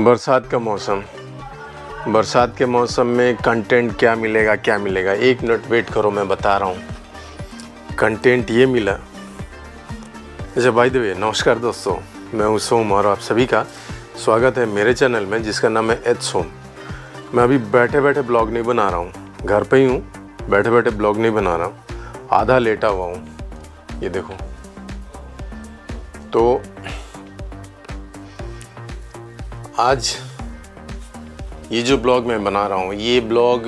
बरसात का मौसम, बरसात के मौसम में कंटेंट क्या मिलेगा क्या मिलेगा, 1 मिनट वेट करो, मैं बता रहा हूँ। कंटेंट ये मिला। अच्छा बाय द वे, नमस्कार दोस्तों, मैं हूँ सोम और आप सभी का स्वागत है मेरे चैनल में जिसका नाम है एच सोम। मैं अभी बैठे बैठे ब्लॉग नहीं बना रहा हूँ, घर पे ही हूँ, बैठे बैठे ब्लॉग नहीं बना रहा हूँ, आधा लेटा हुआ हूँ। ये देखो, तो आज ये जो ब्लॉग मैं बना रहा हूँ, ये ब्लॉग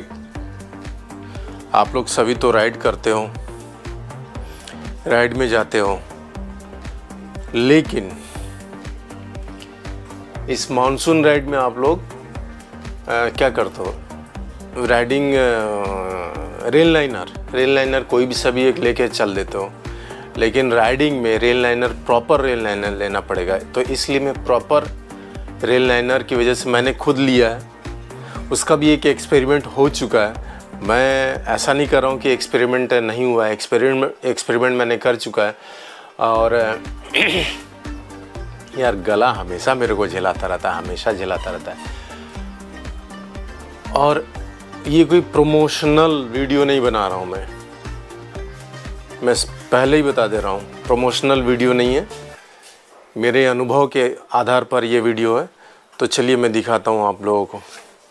आप लोग सभी तो राइड करते हो, राइड में जाते हो, लेकिन इस मानसून राइड में आप लोग क्या करते हो? राइडिंग रेल लाइनर कोई भी सभी एक लेके चल देते हो, लेकिन राइडिंग में rail liner, proper rail liner लेना पड़ेगा। तो इसलिए मैं प्रॉपर रेल लाइनर की वजह से मैंने खुद लिया है। उसका भी एक एक्सपेरिमेंट हो चुका है। मैं ऐसा नहीं कर रहा हूँ कि एक्सपेरिमेंट नहीं हुआ है, एक्सपेरिमेंट मैंने कर चुका है। और यार गला हमेशा मेरे को झिलाता रहता है, हमेशा झिलाता रहता है। और ये कोई प्रमोशनल वीडियो नहीं बना रहा हूँ मैं पहले ही बता दे रहा हूँ, प्रमोशनल वीडियो नहीं है, मेरे अनुभव के आधार पर ये वीडियो है। तो चलिए मैं दिखाता हूँ आप लोगों को।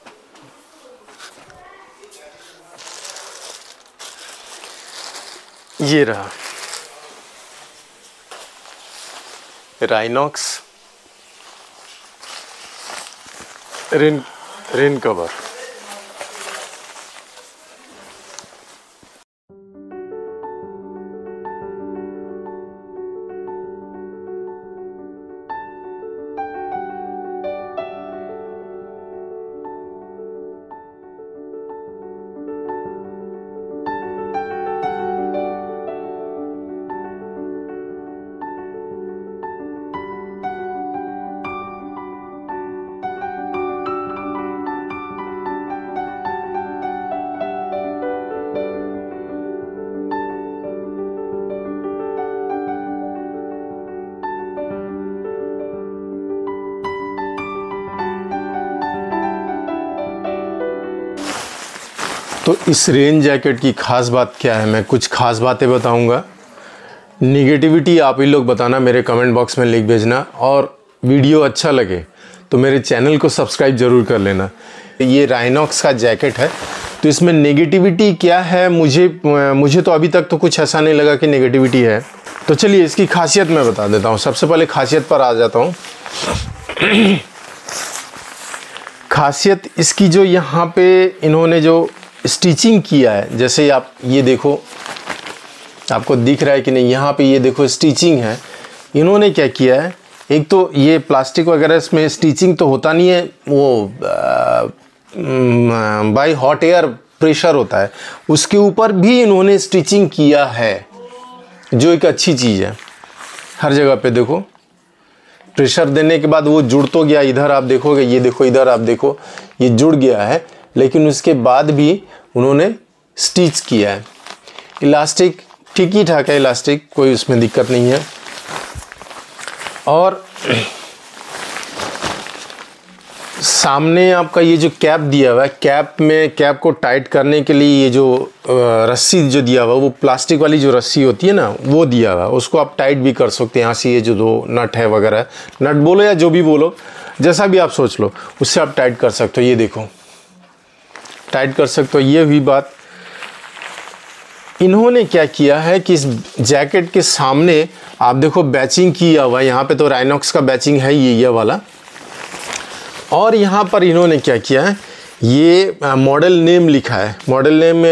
ये रहा राइनॉक्स रेन कवर। तो इस रेन जैकेट की खास बात क्या है, मैं कुछ खास बातें बताऊंगा। निगेटिविटी आप ही लोग बताना, मेरे कमेंट बॉक्स में लिख भेजना, और वीडियो अच्छा लगे तो मेरे चैनल को सब्सक्राइब ज़रूर कर लेना। ये राइनॉक्स का जैकेट है, तो इसमें नेगेटिविटी क्या है, मुझे तो अभी तक तो कुछ ऐसा नहीं लगा कि नेगेटिविटी है। तो चलिए इसकी खासियत मैं बता देता हूँ। सबसे पहले खासियत पर आ जाता हूँ। खासियत इसकी जो यहाँ पे इन्होंने जो स्टिचिंग किया है, जैसे आप ये देखो, आपको दिख रहा है कि नहीं, यहाँ पे ये देखो स्टिचिंग है। इन्होंने क्या किया है, एक तो ये प्लास्टिक वगैरह इसमें स्टिचिंग तो होता नहीं है, वो बाय हॉट एयर प्रेशर होता है, उसके ऊपर भी इन्होंने स्टिचिंग किया है, जो एक अच्छी चीज़ है। हर जगह पे देखो प्रेशर देने के बाद वो जुड़ तो गया, इधर आप देखोगे, ये देखो, इधर आप देखो, ये जुड़ गया है, लेकिन उसके बाद भी उन्होंने स्टिच किया है। इलास्टिक ठीक ही ठाक है, इलास्टिक कोई उसमें दिक्कत नहीं है। और सामने आपका ये जो कैप दिया हुआ है, कैप को टाइट करने के लिए ये जो रस्सी जो दिया हुआ है, वो प्लास्टिक वाली जो रस्सी होती है ना, वो दिया हुआ है। उसको आप टाइट भी कर सकते हैं यहाँ से, ये जो दो नट है वगैरह, नट बोलो या जो भी बोलो, जैसा भी आप सोच लो, उससे आप टाइट कर सकते हो। ये देखो टाइट कर सकते हो। ये हुई बात। इन्होंने क्या किया है कि इस जैकेट के सामने आप देखो बैचिंग किया हुआ है, यहाँ पे तो राइनॉक्स का बैचिंग है ये वाला। और यहाँ पर इन्होंने क्या किया है, ये मॉडल नेम लिखा है, मॉडल नेम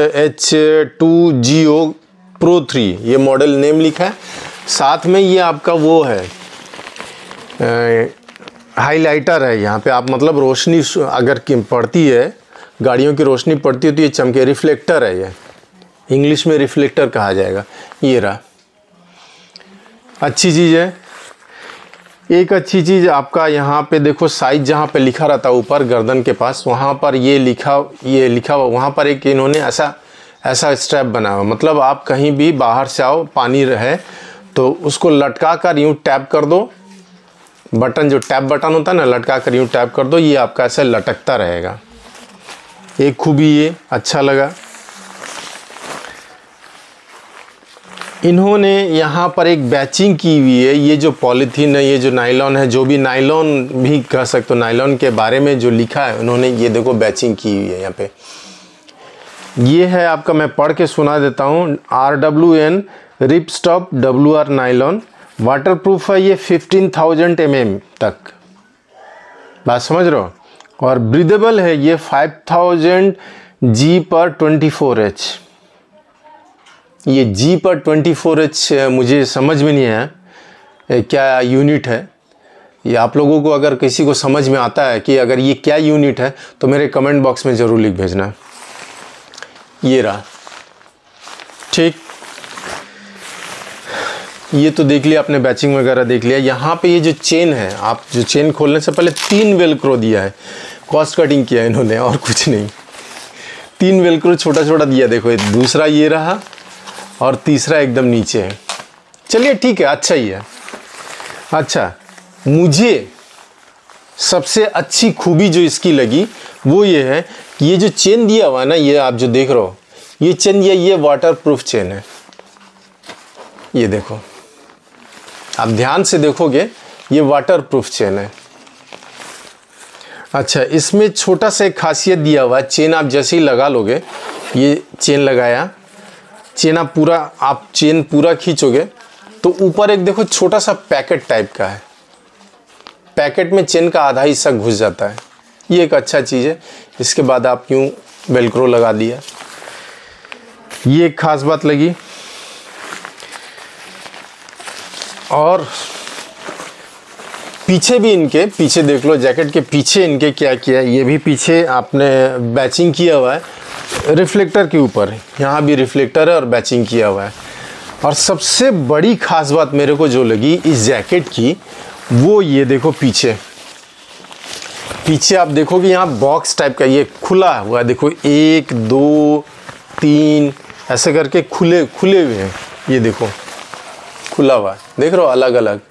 H2GO Pro 3, ये मॉडल नेम लिखा है। साथ में ये आपका वो है हाइलाइटर है, यहाँ पे आप मतलब रोशनी अगर पड़ती है, गाड़ियों की रोशनी पड़ती है तो ये चमके, रिफ्लेक्टर है, ये इंग्लिश में रिफ्लेक्टर कहा जाएगा। ये रहा, अच्छी चीज़ है। एक अच्छी चीज़ आपका यहाँ पे देखो, साइज जहाँ पे लिखा रहता है ऊपर गर्दन के पास, वहाँ पर ये लिखा हुआ, वहाँ पर एक इन्होंने ऐसा स्ट्रैप बना हुआ, मतलब आप कहीं भी बाहर से आओ, पानी रहे तो उसको लटका कर यूँ टैप कर दो, बटन जो टैप बटन होता है ना, लटका कर यूँ टैप कर दो, ये आपका ऐसे लटकता रहेगा। एक खूबी ये अच्छा लगा। इन्होंने यहाँ पर एक बैचिंग की हुई है। ये जो पॉलीथीन है, ये जो नायलॉन है, जो भी नायलॉन भी कह सकते हो, नायलॉन के बारे में जो लिखा है उन्होंने, ये देखो बैचिंग की हुई है यहाँ पे। ये है आपका, मैं पढ़ के सुना देता हूँ, RWN ripstop WR nylon, waterproof है ये 15,000 mm तक, बात समझ रहे हो, और ब्रीदेबल है ये 5000 G/24H। ये G/24H मुझे समझ में नहीं आया क्या यूनिट है। ये आप लोगों को अगर किसी को समझ में आता है कि अगर ये क्या यूनिट है तो मेरे कमेंट बॉक्स में ज़रूर लिख भेजना। ये रहा, ठीक। ये तो देख लिया आपने, बैचिंग वगैरह देख लिया। यहाँ पे ये जो चेन है, आप जो चेन खोलने से पहले 3 वेलक्रो दिया है, कॉस्ट कटिंग किया है इन्होंने और कुछ नहीं। 3 वेलक्रो छोटा छोटा दिया, देखो दूसरा ये रहा और तीसरा एकदम नीचे है। चलिए ठीक है, अच्छा ही है। अच्छा, मुझे सबसे अच्छी खूबी जो इसकी लगी वो ये है कि ये जो चेन दिया हुआ है ना, ये आप जो देख रहे हो, ये चेन दिया, ये वाटरप्रूफ चेन है। ये देखो, आप ध्यान से देखोगे, ये वाटरप्रूफ चेन है। अच्छा, इसमें छोटा सा एक खासियत दिया हुआ है, चेन आप जैसे ही लगा लोगे, ये चेन लगाया, चेन आप चेन पूरा खींचोगे तो ऊपर एक देखो छोटा सा पैकेट टाइप का है, पैकेट में चेन का आधा हिस्सा घुस जाता है। ये एक अच्छा चीज़ है। इसके बाद आप यूँ वेलक्रो लगा दिया, ये एक खास बात लगी। और पीछे भी इनके, पीछे देख लो, जैकेट के पीछे इनके क्या किया है, ये भी पीछे आपने बैचिंग किया हुआ है रिफ्लेक्टर के ऊपर, यहाँ भी रिफ्लेक्टर है और बैचिंग किया हुआ है। और सबसे बड़ी खास बात मेरे को जो लगी इस जैकेट की, वो ये देखो पीछे आप देखोगे यहाँ बॉक्स टाइप का ये खुला हुआ है, देखो 1 2 3 ऐसे करके खुले हुए हैं। ये देखो खुला हुआ है, देख रहे हो, अलग अलग।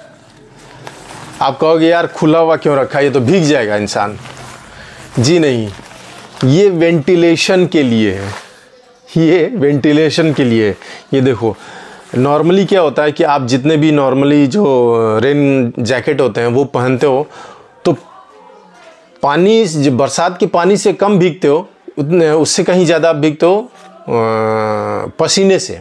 आप कहोगे यार खुला हुआ क्यों रखा है, ये तो भीग जाएगा इंसान। जी नहीं, ये वेंटिलेशन के लिए है, ये वेंटिलेशन के लिए है। ये देखो, नॉर्मली क्या होता है कि आप जितने भी नॉर्मली जो रेन जैकेट होते हैं वो पहनते हो तो पानी, जो बरसात के पानी से कम भीगते हो, उतने उससे कहीं ज़्यादा आप भीगते हो पसीने से।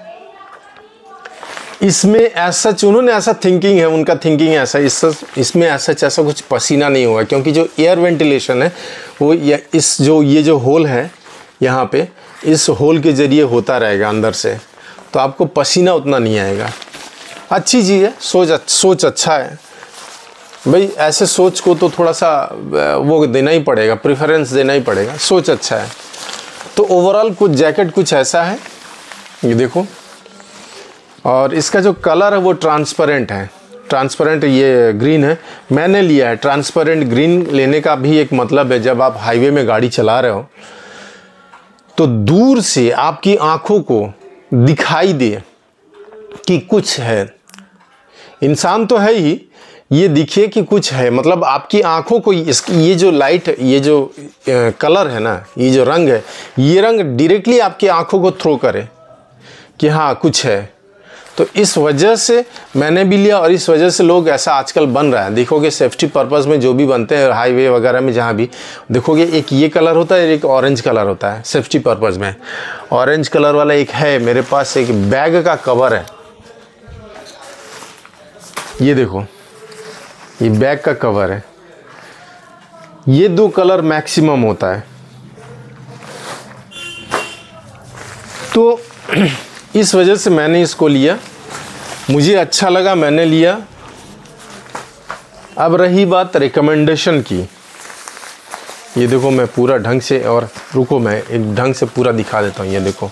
इसमें ऐसा, उन्होंने ऐसा थिंकिंग है, उनका थिंकिंग है ऐसा, इसमें ऐसा कुछ पसीना नहीं होगा, क्योंकि जो एयर वेंटिलेशन है वो ये जो होल है यहाँ पे, इस होल के ज़रिए होता रहेगा अंदर से, तो आपको पसीना उतना नहीं आएगा। अच्छी चीज़ है, सोच अच्छा है भाई। ऐसे सोच को तो थोड़ा सा वो देना ही पड़ेगा, प्रेफरेंस देना ही पड़ेगा, सोच अच्छा है। तो ओवरऑल कुछ जैकेट कुछ ऐसा है, ये देखो। और इसका जो कलर है वो ट्रांसपेरेंट है, ट्रांसपेरेंट ये ग्रीन है। मैंने लिया है ट्रांसपेरेंट ग्रीन। लेने का भी एक मतलब है, जब आप हाईवे में गाड़ी चला रहे हो तो दूर से आपकी आंखों को दिखाई दे कि कुछ है, इंसान तो है ही, ये दिखे कि कुछ है, मतलब आपकी आंखों को ये जो लाइट है, ये जो कलर है ना, ये जो रंग है, ये रंग डायरेक्टली आपकी आंखों को थ्रो करे कि हाँ कुछ है। तो इस वजह से मैंने भी लिया, और इस वजह से लोग ऐसा आजकल बन रहा है। देखोगे सेफ्टी पर्पस में जो भी बनते हैं हाईवे वगैरह में, जहाँ भी देखोगे एक ये कलर होता है, एक ऑरेंज कलर होता है सेफ्टी पर्पस में। ऑरेंज कलर वाला एक है मेरे पास, एक बैग का कवर है, ये देखो, ये बैग का कवर है। ये 2 कलर मैक्सिमम होता है। तो इस वजह से मैंने इसको लिया, मुझे अच्छा लगा, मैंने लिया। अब रही बात रिकमेंडेशन की, ये देखो मैं पूरा ढंग से, और रुको मैं एक ढंग से पूरा दिखा देता हूँ। ये देखो,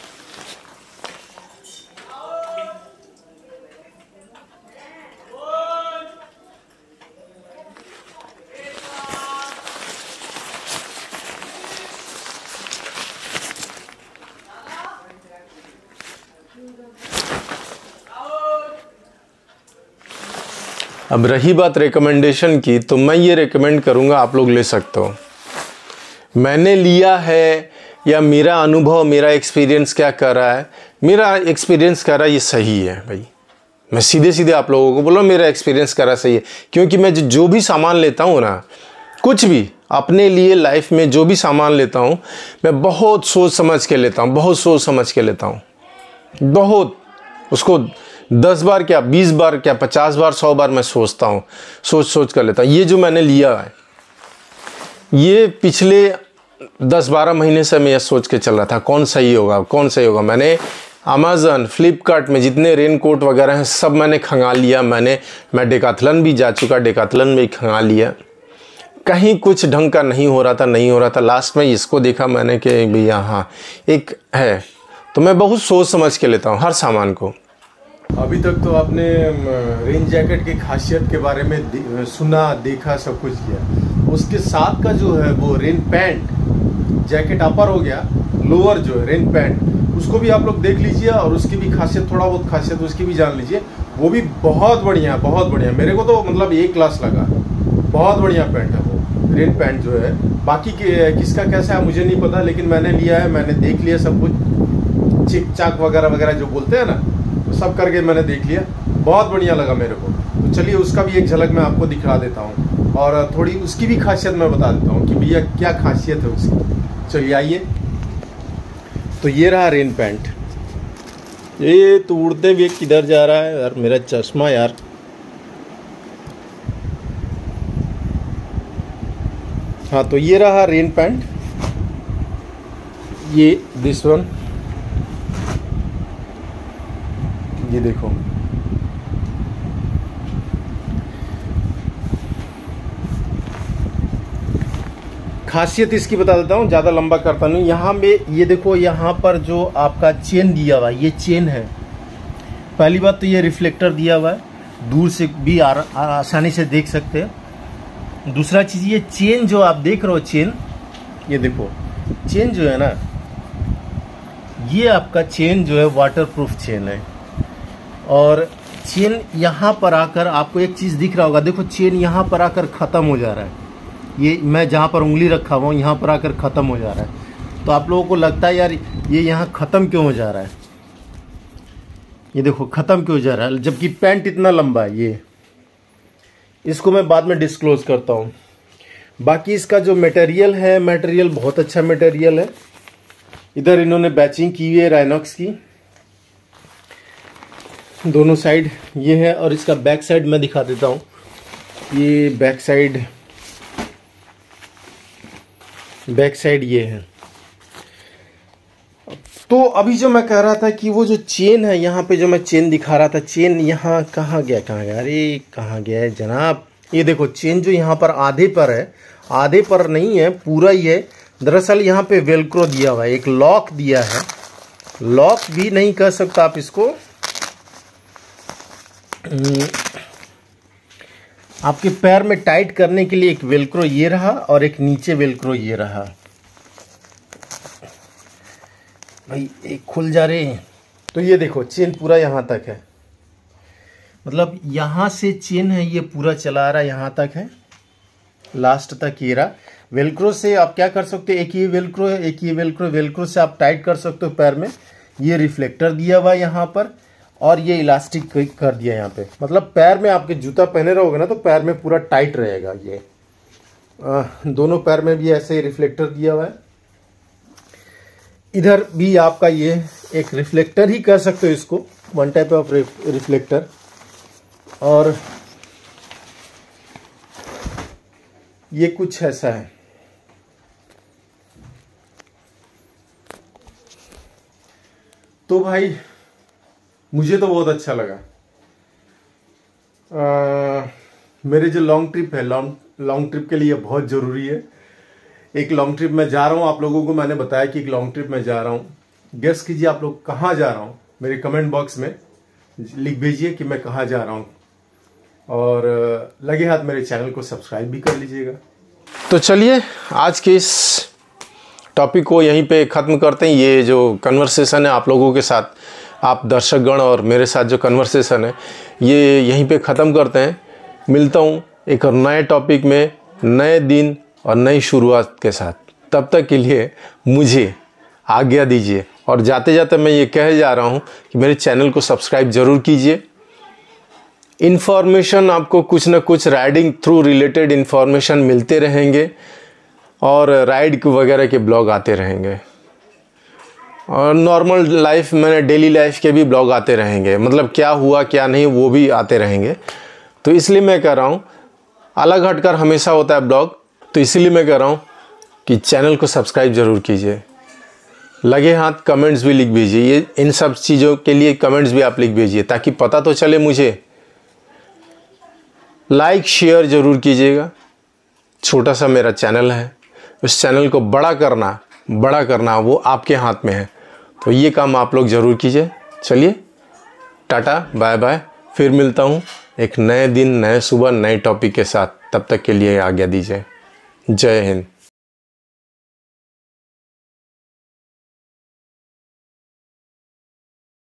अब रही बात रिकमेंडेशन की, तो मैं ये रिकमेंड करूँगा आप लोग ले सकते हो। मैंने लिया है या मेरा अनुभव, मेरा एक्सपीरियंस क्या कर रहा है, मेरा एक्सपीरियंस कर रहा है ये सही है भाई। मैं सीधे सीधे आप लोगों को बोल रहा हूँ मेरा एक्सपीरियंस कर रहा सही है, क्योंकि मैं जो भी सामान लेता हूँ ना, कुछ भी अपने लिए लाइफ में जो भी सामान लेता हूँ मैं बहुत सोच समझ के लेता हूँ, बहुत सोच समझ के लेता हूँ, बहुत उसको 10 बार क्या 20 बार क्या 50 बार 100 बार मैं सोचता हूँ, सोच कर लेता हूँ। ये जो मैंने लिया है ये पिछले 10-12 महीने से मैं ये सोच के चल रहा था कौन सही होगा कौन सही होगा। मैंने अमेज़न फ्लिपकार्ट में जितने रेन कोट वगैरह हैं सब मैंने खंगा लिया। मैं डेकाथलन भी जा चुका, डेकाथलन में भी खंगा लिया, कहीं कुछ ढंग का नहीं हो रहा था। लास्ट में इसको देखा मैंने कि भैया हाँ एक है, तो मैं बहुत सोच समझ के लेता हूँ हर सामान को। अभी तक तो आपने रेन जैकेट की खासियत के बारे में सुना, देखा, सब कुछ किया। उसके साथ का जो है वो रेन पैंट, जैकेट अपर हो गया, लोअर जो है रेन पैंट, उसको भी आप लोग देख लीजिए और उसकी भी खासियत, थोड़ा बहुत खासियत उसकी भी जान लीजिए। वो भी बहुत बढ़िया, बहुत बढ़िया। मेरे को तो मतलब एक क्लास लगा, बहुत बढ़िया पैंट है वो रेन पैंट जो है। बाकी किसका कैसा है मुझे नहीं पता, लेकिन मैंने लिया है, मैंने देख लिया सब कुछ, चिक चाक वगैरह वगैरह जो बोलते हैं ना, तो सब करके मैंने देख लिया, बहुत बढ़िया लगा मेरे को। तो चलिए उसका भी एक झलक मैं आपको दिखा देता हूँ और थोड़ी उसकी भी खासियत मैं बता देता हूँ कि भैया क्या खासियत है उसकी। चलिए आइए। तो ये रहा रेन पैंट। ये तो उड़ते हुए किधर जा रहा है यार मेरा चश्मा यार। हाँ तो ये रहा रेन पैंट, ये दिस वन, ये देखो। खासियत इसकी बता देता हूँ, ज़्यादा लंबा करता नहीं। यहाँ में ये देखो, यहाँ पर जो आपका चेन दिया हुआ है ये चेन है। पहली बात तो ये रिफ्लेक्टर दिया हुआ है, दूर से भी आसानी से देख सकते हैं। दूसरा चीज़ ये चेन जो आप देख रहे हो, चेन ये देखो, चेन जो है ना, ये आपका चेन जो है वाटरप्रूफ चेन है। और चेन यहाँ पर आकर आपको एक चीज़ दिख रहा होगा, देखो चेन यहाँ पर आकर ख़त्म हो जा रहा है। ये मैं जहाँ पर उंगली रखा हुआ हूँ यहाँ पर आकर ख़त्म हो जा रहा है। तो आप लोगों को लगता है यार ये यहाँ ख़त्म क्यों हो जा रहा है, ये देखो ख़त्म क्यों हो जा रहा है, जबकि पैंट इतना लंबा है। ये इसको मैं बाद में डिस्क्लोज करता हूँ। बाकी इसका जो मटेरियल है, मटेरियल बहुत अच्छा मटेरियल है। इधर इन्होंने बैचिंग की हुई है राइनॉक्स की, दोनों साइड ये है। और इसका बैक साइड मैं दिखा देता हूँ, ये बैक साइड ये है। तो अभी जो मैं कह रहा था कि वो जो चेन है, यहाँ पे जो मैं चेन दिखा रहा था, चेन यहाँ कहाँ गया, अरे कहाँ गया है जनाब। ये देखो चेन जो यहाँ पर आधे पर है, आधे पर नहीं है, पूरा ही है। दरअसल यहाँ पे वेलक्रो दिया हुआ है, एक लॉक दिया है, लॉक भी नहीं कह सकता आप इसको, आपके पैर में टाइट करने के लिए एक वेलक्रो ये रहा और एक नीचे वेलक्रो ये रहा। भाई एक खुल जा रहे हैं। तो ये देखो चेन पूरा यहाँ तक है, मतलब यहाँ से चेन है ये पूरा चला रहा यहाँ तक है, लास्ट तक ये रहा। वेलक्रो से आप क्या कर सकते हो, एक ये वेलक्रो है, एक ये वेलक्रो, वेलक्रो से आप टाइट कर सकते हो पैर में। ये रिफ्लेक्टर दिया हुआ यहाँ पर और ये इलास्टिक कर दिया यहाँ पे, मतलब पैर में आपके जूता पहने रहोगे ना तो पैर में पूरा टाइट रहेगा। ये दोनों पैर में भी ऐसे ही रिफ्लेक्टर दिया हुआ है। इधर भी आपका ये एक रिफ्लेक्टर ही कर सकते हो इसको, वन टाइप ऑफ रिफ्लेक्टर। और ये कुछ ऐसा है। तो भाई मुझे तो बहुत अच्छा लगा। मेरे जो लॉन्ग ट्रिप है, लॉन्ग ट्रिप के लिए बहुत ज़रूरी है। एक लॉन्ग ट्रिप में जा रहा हूँ, आप लोगों को मैंने बताया कि एक लॉन्ग ट्रिप में जा रहा हूँ। गेस कीजिए आप लोग कहाँ जा रहा हूँ, मेरे कमेंट बॉक्स में लिख भेजिए कि मैं कहाँ जा रहा हूँ। और लगे हाथ मेरे चैनल को सब्सक्राइब भी कर लीजिएगा। तो चलिए आज के इस टॉपिक को यहीं पे ख़त्म करते हैं। ये जो कन्वर्सेशन है आप लोगों के साथ, आप दर्शकगण और मेरे साथ जो कन्वर्सेशन है ये यहीं पे ख़त्म करते हैं। मिलता हूँ एक और नए टॉपिक में, नए दिन और नई शुरुआत के साथ। तब तक के लिए मुझे आज्ञा दीजिए। और जाते जाते मैं ये कह जा रहा हूँ कि मेरे चैनल को सब्सक्राइब ज़रूर कीजिए। इन्फॉर्मेशन आपको कुछ ना कुछ राइडिंग थ्रू रिलेटेड इन्फॉर्मेशन मिलते रहेंगे और राइड वगैरह के ब्लॉग आते रहेंगे और नॉर्मल लाइफ में डेली लाइफ के भी ब्लॉग आते रहेंगे, मतलब क्या हुआ क्या नहीं वो भी आते रहेंगे। तो इसलिए मैं कह रहा हूँ अलग हटकर हमेशा होता है ब्लॉग, तो इसलिए मैं कह रहा हूँ कि चैनल को सब्सक्राइब ज़रूर कीजिए। लगे हाथ कमेंट्स भी लिख भेजिए, ये इन सब चीज़ों के लिए कमेंट्स भी आप लिख भेजिए ताकि पता तो चले मुझे। लाइक शेयर ज़रूर कीजिएगा। छोटा सा मेरा चैनल है, उस चैनल को बड़ा करना वो आपके हाथ में है, तो ये काम आप लोग ज़रूर कीजिए। चलिए टाटा बाय बाय, फिर मिलता हूँ एक नए दिन, नए सुबह, नए टॉपिक के साथ। तब तक के लिए आज्ञा दीजिए। जय हिंद।